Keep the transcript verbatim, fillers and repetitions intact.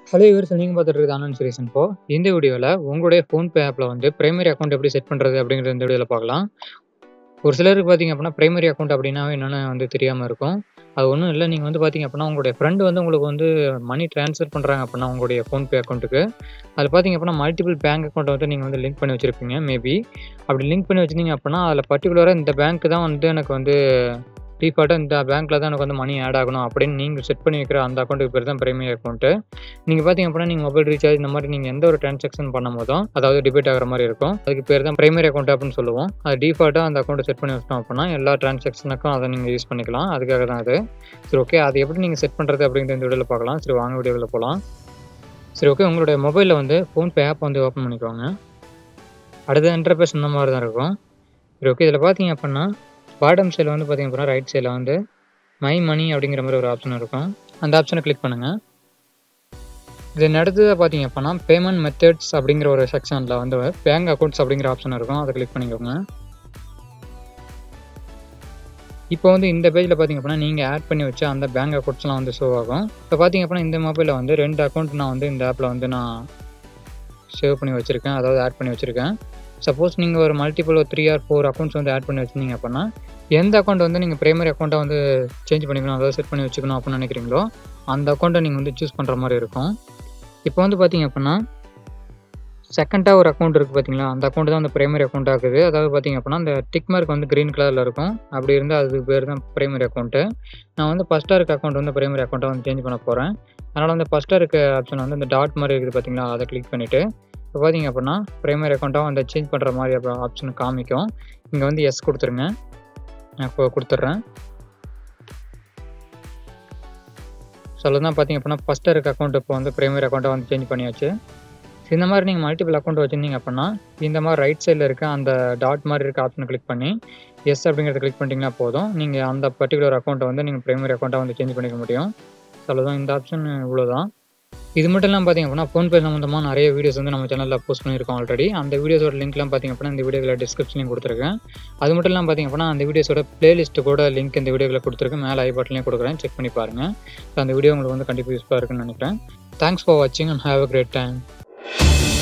Hello viewers, நீங்க பார்த்துட்டு இருக்கிறது Onlineseries info. இந்த வீடியோல உங்களுடைய Phonepe ஆப்ல வந்து பிரைமரி அக்கவுண்ட் எப்படி செட் பண்றது அப்படிங்கறத இந்த வீடியோல பார்க்கலாம். ஒரு சிலருக்கு பாத்தீங்க அப்படின்னா பிரைமரி அக்கவுண்ட் அப்படின்னாவே என்னன்னு வந்து தெரியாம இருக்கும். அது ஒன்றும் இல்லை, நீங்கள் வந்து பார்த்தீங்க அப்படின்னா உங்களுடைய ஃப்ரெண்டு வந்து உங்களுக்கு வந்து மணி ட்ரான்ஸ்ஃபர் பண்ணுறாங்க அப்படின்னா உங்களுடைய ஃபோன்பே அக்கௌண்ட்டுக்கு அதில் பார்த்தீங்க அப்படின்னா மல்டிபிள் பேங்க் அக்கௌண்ட்டை வந்து நீங்கள் வந்து லிங்க் பண்ணி வச்சுருப்பீங்க. மேபி அப்படி லிங்க் பண்ணி வச்சுருந்தீங்க அப்படின்னா அதில் பர்டிகுலராக இந்த பேங்க் தான் வந்து எனக்கு வந்து டிஃபால்ட்டாக இந்த பேங்க்கில் தான் எனக்கு வந்து மணி ஆட் ஆகணும் அப்படின்னு நீங்கள் செட் பண்ணி வைக்கிற அந்த அக்கௌண்ட்டுக்கு பேர் தான் பிரைமரி அக்கௌண்ட்டு. நீங்கள் பார்த்தீங்க அப்படின்னா நீங்கள் மொபைல் ரீசார்ஜ் இந்த மாதிரி நீங்கள் எந்த ஒரு ட்ரான்சாக்ஷன் பண்ணும் போதும் அதாவது டிபேட் ஆகிற மாதிரி இருக்கும். அதுக்கு பேர் தான் பிரைமரி அக்கௌண்ட் அப்படின்னு சொல்லுவோம். அது டிஃபால்ட்டாக அந்த அக்கௌண்ட்டை செட் பண்ணி வச்சிட்டோம் அப்படின்னா எல்லா ட்ரான்சாக்ஷனுக்கும் அதை நீங்கள் யூஸ் பண்ணிக்கலாம். அதுக்காக தான் அது. சரி, ஓகே, அது எப்படி நீங்கள் செட் பண்ணுறது அப்படிங்கிற இந்த வீடியோவில் பார்க்கலாம். சரி, வாங்க வீடியோவில் போகலாம். சரி, ஓகே, உங்களுடைய மொபைலில் வந்து ஃபோன்பே ஆப் வந்து ஓப்பன் பண்ணிக்கோங்க. அடுத்த இன்டர்ஃபேஸ் இந்த மாதிரி தான் இருக்கும். சரி, ஓகே, இதில் பார்த்தீங்க அப்படின்னா பாட்டம் சைடில் வந்து பார்த்தீங்க அப்படின்னா ரைட் சைடில் வந்து மை மணி அப்படிங்கிற மாதிரி ஒரு ஆப்ஷன் இருக்கும். அந்த ஆப்ஷனை கிளிக் பண்ணுங்கள். இதன் அடுத்ததாக பார்த்தீங்க அப்படின்னா பேமெண்ட் மெத்தட்ஸ் அப்படிங்கிற ஒரு செக்ஷனில் வந்து பேங்க் அக்கௌண்ட்ஸ் அப்படிங்கிற ஆப்ஷன் இருக்கும். அதை கிளிக் பண்ணிக்கோங்க. இப்போ வந்து இந்த பேஜில் பார்த்தீங்க அப்படின்னா நீங்கள் ஆட் பண்ணி வச்ச அந்த பேங்க் அக்கௌண்ட்ஸ்லாம் வந்து ஷோ ஆகும். இப்போ பார்த்தீங்க அப்படின்னா இந்த மொபைலில் வந்து ரெண்டு அக்கௌண்ட் நான் வந்து இந்த ஆப்பில் வந்து நான் சேவ் பண்ணி வச்சுருக்கேன், அதாவது ஆட் பண்ணி வச்சுருக்கேன். சப்போஸ் நீங்கள் ஒரு மல்டிபிள் ஒரு த்ரீ ஆர் ஃபோர் அக்கௌண்ட்ஸ் வந்து ஆட் பண்ணி வச்சுருந்தீங்க அப்படின்னா எந்த அக்கௌண்ட் வந்து நீங்கள் பிரைமரி அக்கௌண்ட்டாக வந்து சேஞ்ச் பண்ணிக்கணும், அதாவது செட் பண்ணி வச்சுக்கணும் அப்படின்னு நினைக்கிறீங்களோ அந்த அக்கௌண்ட்டை நீங்கள் வந்து சூஸ் பண்ணுற மாதிரி இருக்கும். இப்போ வந்து பார்த்தீங்க அப்படின்னா செகண்டாக ஒரு அக்கௌண்ட் இருக்குது பார்த்தீங்களா, அந்த அக்கௌண்ட் தான் வந்து பிரைமரி அக்கௌண்ட் ஆகுது. அதாவது பார்த்தீங்க அப்படின்னா அந்த டிக் மார்க் வந்து க்ரீன் கலரில் இருக்கும். அப்படி இருந்தால் அதுக்கு பேர் தான் பிரைமரி அக்கௌண்ட்டு. நான் வந்து ஃபஸ்ட்டாக இருக்க அக்கௌண்ட் வந்து பிரைமரி அக்கௌண்ட்டாக வந்து சேஞ்ச் பண்ண போகிறேன். அதனால் வந்து ஃபஸ்ட்டாக இருக்க ஆப்ஷன் வந்து இந்த டாட் மாதிரி இருக்குது பார்த்தீங்களா, அதை கிளிக் பண்ணிவிட்டு இப்போ பார்த்தீங்க அப்படின்னா பிரைமரி அக்கௌண்ட்டாக வந்து சேஞ்ச் பண்ணுற மாதிரி அப்புறம் ஆப்ஷன் காமிக்கும். இங்கே வந்து எஸ் கொடுத்துருங்க. நான் இப்போ கொடுத்துட்றேன். ஸோ அதுதான் பார்த்தீங்க அப்படின்னா ஃபஸ்ட்டாக இருக்க அக்கௌண்ட் இப்போ வந்து பிரைமரி அக்கௌண்ட்டாக வந்து சேஞ்ச் பண்ணியாச்சு. இந்த மாதிரி நீங்கள் மல்டிபிள் அக்கௌண்ட் வச்சுருந்தீங்க அப்படின்னா இந்த மாதிரி ரைட் சைடில் இருக்க அந்த டாட் மாதிரி இருக்க ஆப்ஷனை கிளிக் பண்ணி எஸ் அப்படிங்கிறத கிளிக் பண்ணிட்டீங்கன்னா போதும், நீங்கள் அந்த பர்டிகுலர் அக்கௌண்ட்டை வந்து நீங்கள் பிரைமரி அக்கௌண்ட்டாக வந்து சேஞ்ச் பண்ணிக்க முடியும். ஸோ அதுதான் இந்த ஆப்ஷன் இவ்வளோதான். இது மட்டும் இல்லாமல் பார்த்தீங்க அப்படின்னா ஃபோன்பே சம்மந்தமாக நிறைய வீடியோஸ் வந்து நம்ம சேனலில் போஸ்ட் பண்ணியிருக்கோம் ஆல்ரெடி. அந்த வீடியோஸோட லிங்க்லாம் பார்த்தீங்க அப்படின்னா இந்த வீடியோவில் டிஸ்கிரிப்ஷன்லையும் கொடுத்துருக்கேன். அது மட்டும் இல்லாமல் பார்த்தீங்க அப்படின்னா அந்த வீடியோஸோட பிளேலிஸ்ட்டு கூட லிங்க் இந்த வீடியோவில் கொடுத்துருக்கேன். மேலே ஐ பட்டன்லையும் கொடுக்குறேன், செக் பண்ணி பாருங்கள். ஸோ அந்த வீடியோ உங்களுக்கு வந்து கண்டிப்பாக யூஸ்ஃபுல்லாக இருக்குன்னு நினைக்கிறேன். தேங்க்ஸ் ஃபார் வாட்சிங் and have a great time.